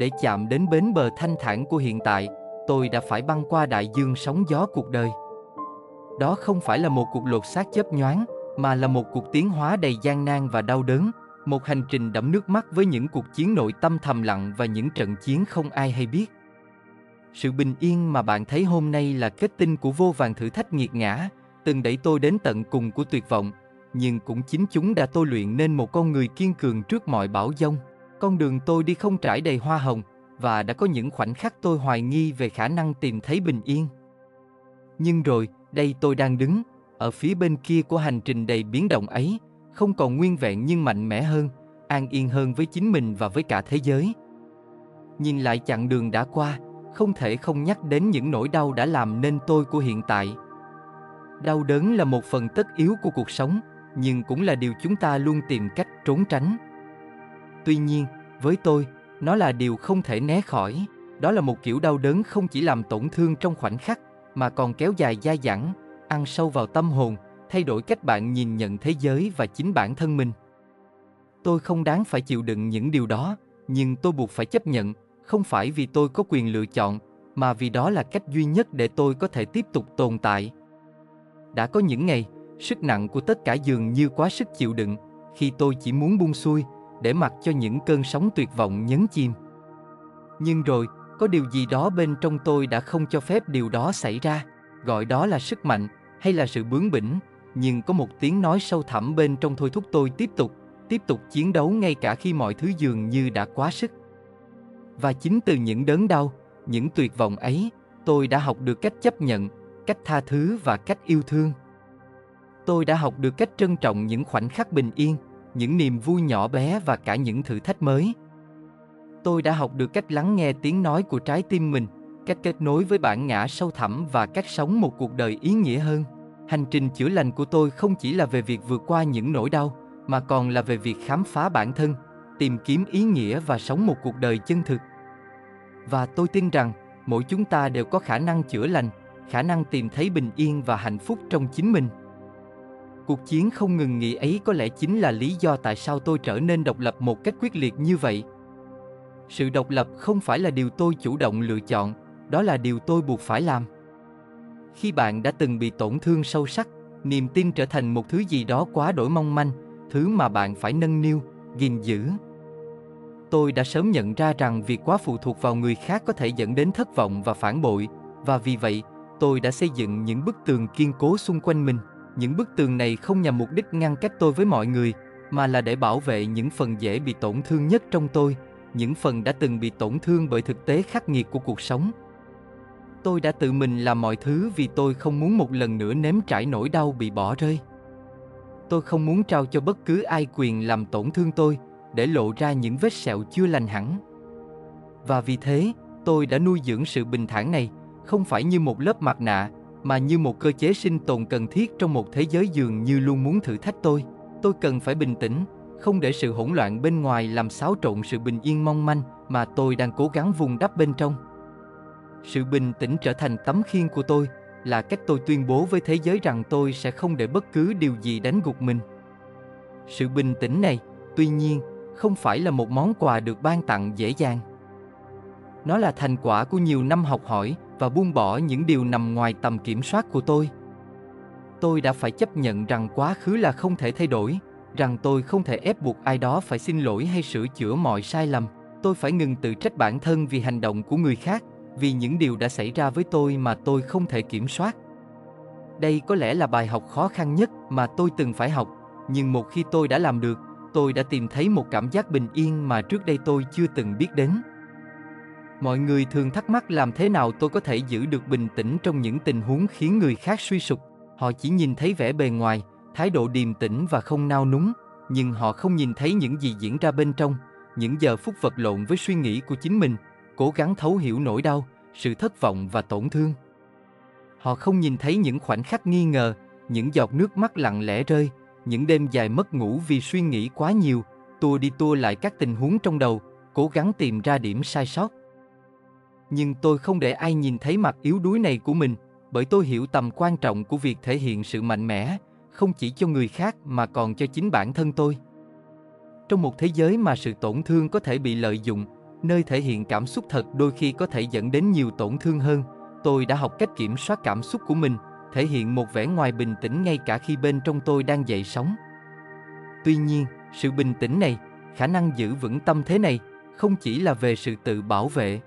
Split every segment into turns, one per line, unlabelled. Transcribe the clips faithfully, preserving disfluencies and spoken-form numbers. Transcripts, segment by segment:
để chạm đến bến bờ thanh thản của hiện tại, tôi đã phải băng qua đại dương sóng gió cuộc đời. Đó không phải là một cuộc lột xác chớp nhoáng, mà là một cuộc tiến hóa đầy gian nan và đau đớn, một hành trình đẫm nước mắt với những cuộc chiến nội tâm thầm lặng và những trận chiến không ai hay biết. Sự bình yên mà bạn thấy hôm nay là kết tinh của vô vàn thử thách nghiệt ngã, từng đẩy tôi đến tận cùng của tuyệt vọng, nhưng cũng chính chúng đã tôi luyện nên một con người kiên cường trước mọi bão giông. Con đường tôi đi không trải đầy hoa hồng, và đã có những khoảnh khắc tôi hoài nghi về khả năng tìm thấy bình yên. Nhưng rồi, đây tôi đang đứng, ở phía bên kia của hành trình đầy biến động ấy, không còn nguyên vẹn nhưng mạnh mẽ hơn, an yên hơn với chính mình và với cả thế giới. Nhìn lại chặng đường đã qua, không thể không nhắc đến những nỗi đau đã làm nên tôi của hiện tại. Đau đớn là một phần tất yếu của cuộc sống, nhưng cũng là điều chúng ta luôn tìm cách trốn tránh. Tuy nhiên, với tôi, nó là điều không thể né khỏi. Đó là một kiểu đau đớn không chỉ làm tổn thương trong khoảnh khắc, mà còn kéo dài dai dẳng, ăn sâu vào tâm hồn, thay đổi cách bạn nhìn nhận thế giới và chính bản thân mình. Tôi không đáng phải chịu đựng những điều đó, nhưng tôi buộc phải chấp nhận, không phải vì tôi có quyền lựa chọn, mà vì đó là cách duy nhất để tôi có thể tiếp tục tồn tại. Đã có những ngày, sức nặng của tất cả dường như quá sức chịu đựng, khi tôi chỉ muốn buông xuôi, để mặc cho những cơn sóng tuyệt vọng nhấn chìm. Nhưng rồi, có điều gì đó bên trong tôi đã không cho phép điều đó xảy ra, gọi đó là sức mạnh, hay là sự bướng bỉnh, nhưng có một tiếng nói sâu thẳm bên trong thôi thúc tôi tiếp tục, tiếp tục chiến đấu ngay cả khi mọi thứ dường như đã quá sức. Và chính từ những đớn đau, những tuyệt vọng ấy, tôi đã học được cách chấp nhận, cách tha thứ và cách yêu thương. Tôi đã học được cách trân trọng những khoảnh khắc bình yên, những niềm vui nhỏ bé và cả những thử thách mới. Tôi đã học được cách lắng nghe tiếng nói của trái tim mình, cách kết nối với bản ngã sâu thẳm và cách sống một cuộc đời ý nghĩa hơn. Hành trình chữa lành của tôi không chỉ là về việc vượt qua những nỗi đau, mà còn là về việc khám phá bản thân, tìm kiếm ý nghĩa và sống một cuộc đời chân thực. Và tôi tin rằng, mỗi chúng ta đều có khả năng chữa lành, khả năng tìm thấy bình yên và hạnh phúc trong chính mình. Cuộc chiến không ngừng nghỉ ấy có lẽ chính là lý do tại sao tôi trở nên độc lập một cách quyết liệt như vậy. Sự độc lập không phải là điều tôi chủ động lựa chọn, đó là điều tôi buộc phải làm. Khi bạn đã từng bị tổn thương sâu sắc, niềm tin trở thành một thứ gì đó quá đổi mong manh, thứ mà bạn phải nâng niu, gìn giữ. Tôi đã sớm nhận ra rằng việc quá phụ thuộc vào người khác có thể dẫn đến thất vọng và phản bội, và vì vậy, tôi đã xây dựng những bức tường kiên cố xung quanh mình. Những bức tường này không nhằm mục đích ngăn cách tôi với mọi người, mà là để bảo vệ những phần dễ bị tổn thương nhất trong tôi, những phần đã từng bị tổn thương bởi thực tế khắc nghiệt của cuộc sống. Tôi đã tự mình làm mọi thứ vì tôi không muốn một lần nữa nếm trải nỗi đau bị bỏ rơi. Tôi không muốn trao cho bất cứ ai quyền làm tổn thương tôi, để lộ ra những vết sẹo chưa lành hẳn. Và vì thế, tôi đã nuôi dưỡng sự bình thản này, không phải như một lớp mặt nạ, mà như một cơ chế sinh tồn cần thiết trong một thế giới dường như luôn muốn thử thách tôi. Tôi cần phải bình tĩnh, không để sự hỗn loạn bên ngoài làm xáo trộn sự bình yên mong manh mà tôi đang cố gắng vun đắp bên trong. Sự bình tĩnh trở thành tấm khiên của tôi, là cách tôi tuyên bố với thế giới rằng tôi sẽ không để bất cứ điều gì đánh gục mình. Sự bình tĩnh này, tuy nhiên, không phải là một món quà được ban tặng dễ dàng. Nó là thành quả của nhiều năm học hỏi và buông bỏ những điều nằm ngoài tầm kiểm soát của tôi. Tôi đã phải chấp nhận rằng quá khứ là không thể thay đổi, rằng tôi không thể ép buộc ai đó phải xin lỗi hay sửa chữa mọi sai lầm. Tôi phải ngừng tự trách bản thân vì hành động của người khác, vì những điều đã xảy ra với tôi mà tôi không thể kiểm soát. Đây có lẽ là bài học khó khăn nhất mà tôi từng phải học, nhưng một khi tôi đã làm được, tôi đã tìm thấy một cảm giác bình yên mà trước đây tôi chưa từng biết đến. Mọi người thường thắc mắc làm thế nào tôi có thể giữ được bình tĩnh trong những tình huống khiến người khác suy sụp. Họ chỉ nhìn thấy vẻ bề ngoài, thái độ điềm tĩnh và không nao núng, nhưng họ không nhìn thấy những gì diễn ra bên trong, những giờ phút vật lộn với suy nghĩ của chính mình, cố gắng thấu hiểu nỗi đau, sự thất vọng và tổn thương. Họ không nhìn thấy những khoảnh khắc nghi ngờ, những giọt nước mắt lặng lẽ rơi, những đêm dài mất ngủ vì suy nghĩ quá nhiều, tua đi tua lại các tình huống trong đầu, cố gắng tìm ra điểm sai sót. Nhưng tôi không để ai nhìn thấy mặt yếu đuối này của mình, bởi tôi hiểu tầm quan trọng của việc thể hiện sự mạnh mẽ, không chỉ cho người khác mà còn cho chính bản thân tôi. Trong một thế giới mà sự tổn thương có thể bị lợi dụng, Nơi thể hiện cảm xúc thật đôi khi có thể dẫn đến nhiều tổn thương hơn. Tôi đã học cách kiểm soát cảm xúc của mình, thể hiện một vẻ ngoài bình tĩnh ngay cả khi bên trong tôi đang dậy sóng. Tuy nhiên, sự bình tĩnh này, khả năng giữ vững tâm thế này, không chỉ là về sự tự bảo vệ.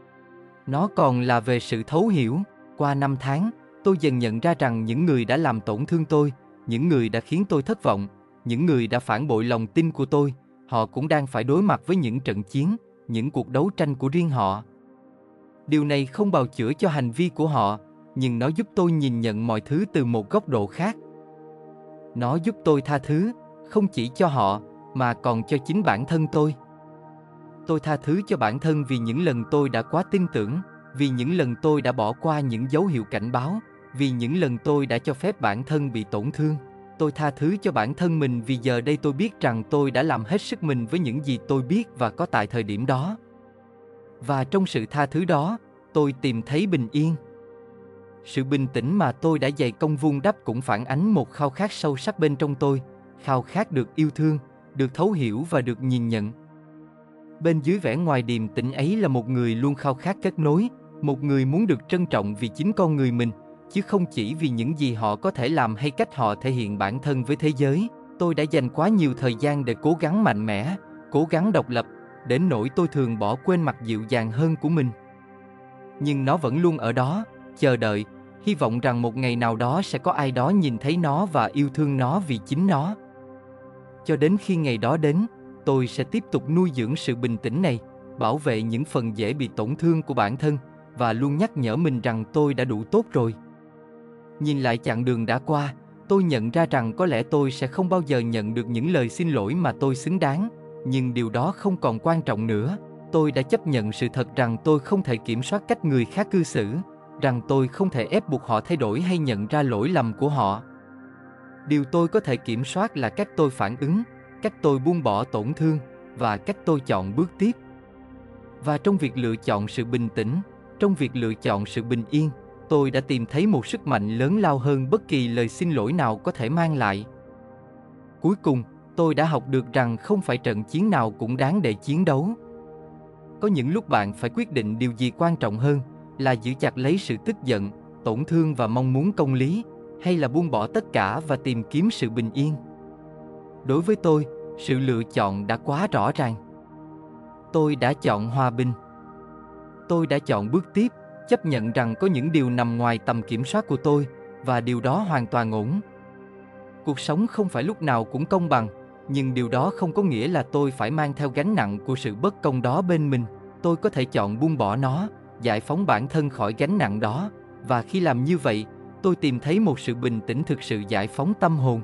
Nó còn là về sự thấu hiểu. Qua năm tháng, tôi dần nhận ra rằng những người đã làm tổn thương tôi, những người đã khiến tôi thất vọng, những người đã phản bội lòng tin của tôi, họ cũng đang phải đối mặt với những trận chiến, những cuộc đấu tranh của riêng họ. Điều này không bào chữa cho hành vi của họ, nhưng nó giúp tôi nhìn nhận mọi thứ từ một góc độ khác. Nó giúp tôi tha thứ, không chỉ cho họ, mà còn cho chính bản thân tôi. Tôi tha thứ cho bản thân vì những lần tôi đã quá tin tưởng, vì những lần tôi đã bỏ qua những dấu hiệu cảnh báo, vì những lần tôi đã cho phép bản thân bị tổn thương. Tôi tha thứ cho bản thân mình vì giờ đây tôi biết rằng tôi đã làm hết sức mình với những gì tôi biết và có tại thời điểm đó. Và trong sự tha thứ đó, tôi tìm thấy bình yên. Sự bình tĩnh mà tôi đã dày công vun đắp cũng phản ánh một khao khát sâu sắc bên trong tôi, khao khát được yêu thương, được thấu hiểu và được nhìn nhận. Bên dưới vẻ ngoài điềm tĩnh ấy là một người luôn khao khát kết nối, một người muốn được trân trọng vì chính con người mình, chứ không chỉ vì những gì họ có thể làm hay cách họ thể hiện bản thân với thế giới. Tôi đã dành quá nhiều thời gian để cố gắng mạnh mẽ, cố gắng độc lập, đến nỗi tôi thường bỏ quên mặt dịu dàng hơn của mình. Nhưng nó vẫn luôn ở đó, chờ đợi, hy vọng rằng một ngày nào đó sẽ có ai đó nhìn thấy nó và yêu thương nó vì chính nó. Cho đến khi ngày đó đến, tôi sẽ tiếp tục nuôi dưỡng sự bình tĩnh này, bảo vệ những phần dễ bị tổn thương của bản thân và luôn nhắc nhở mình rằng tôi đã đủ tốt rồi. Nhìn lại chặng đường đã qua, tôi nhận ra rằng có lẽ tôi sẽ không bao giờ nhận được những lời xin lỗi mà tôi xứng đáng, nhưng điều đó không còn quan trọng nữa. Tôi đã chấp nhận sự thật rằng tôi không thể kiểm soát cách người khác cư xử, rằng tôi không thể ép buộc họ thay đổi hay nhận ra lỗi lầm của họ. Điều tôi có thể kiểm soát là cách tôi phản ứng, cách tôi buông bỏ tổn thương và cách tôi chọn bước tiếp. Và trong việc lựa chọn sự bình tĩnh, trong việc lựa chọn sự bình yên, tôi đã tìm thấy một sức mạnh lớn lao hơn bất kỳ lời xin lỗi nào có thể mang lại. Cuối cùng, tôi đã học được rằng không phải trận chiến nào cũng đáng để chiến đấu. Có những lúc bạn phải quyết định điều gì quan trọng hơn, là giữ chặt lấy sự tức giận, tổn thương và mong muốn công lý, hay là buông bỏ tất cả và tìm kiếm sự bình yên. Đối với tôi, sự lựa chọn đã quá rõ ràng. Tôi đã chọn hòa bình. Tôi đã chọn bước tiếp, chấp nhận rằng có những điều nằm ngoài tầm kiểm soát của tôi, và điều đó hoàn toàn ổn. Cuộc sống không phải lúc nào cũng công bằng, nhưng điều đó không có nghĩa là tôi phải mang theo gánh nặng của sự bất công đó bên mình. Tôi có thể chọn buông bỏ nó, giải phóng bản thân khỏi gánh nặng đó, và khi làm như vậy, tôi tìm thấy một sự bình tĩnh thực sự giải phóng tâm hồn.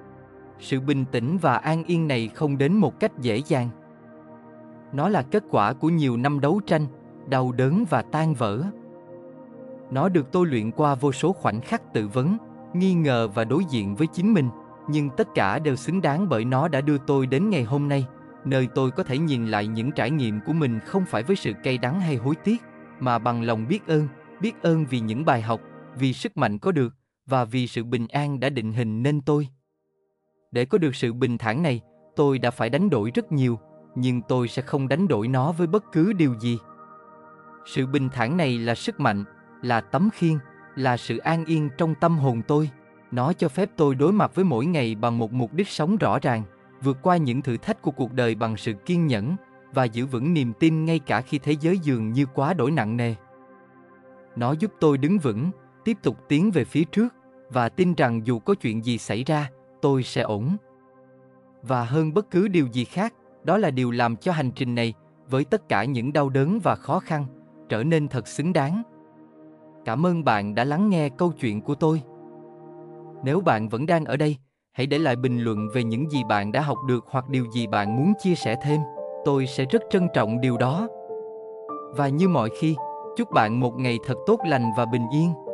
Sự bình tĩnh và an yên này không đến một cách dễ dàng. Nó là kết quả của nhiều năm đấu tranh, đau đớn và tan vỡ. Nó được tôi luyện qua vô số khoảnh khắc tự vấn, nghi ngờ và đối diện với chính mình, nhưng tất cả đều xứng đáng bởi nó đã đưa tôi đến ngày hôm nay, nơi tôi có thể nhìn lại những trải nghiệm của mình không phải với sự cay đắng hay hối tiếc, mà bằng lòng biết ơn, biết ơn vì những bài học, vì sức mạnh có được, và vì sự bình an đã định hình nên tôi. Để có được sự bình thản này, tôi đã phải đánh đổi rất nhiều, nhưng tôi sẽ không đánh đổi nó với bất cứ điều gì. Sự bình thản này là sức mạnh, là tấm khiên, là sự an yên trong tâm hồn tôi. Nó cho phép tôi đối mặt với mỗi ngày bằng một mục đích sống rõ ràng, vượt qua những thử thách của cuộc đời bằng sự kiên nhẫn, và giữ vững niềm tin ngay cả khi thế giới dường như quá đổi nặng nề. Nó giúp tôi đứng vững, tiếp tục tiến về phía trước, và tin rằng dù có chuyện gì xảy ra, tôi sẽ ổn. Và hơn bất cứ điều gì khác, đó là điều làm cho hành trình này, với tất cả những đau đớn và khó khăn, trở nên thật xứng đáng. Cảm ơn bạn đã lắng nghe câu chuyện của tôi. Nếu bạn vẫn đang ở đây, hãy để lại bình luận về những gì bạn đã học được hoặc điều gì bạn muốn chia sẻ thêm. Tôi sẽ rất trân trọng điều đó. Và như mọi khi, chúc bạn một ngày thật tốt lành và bình yên.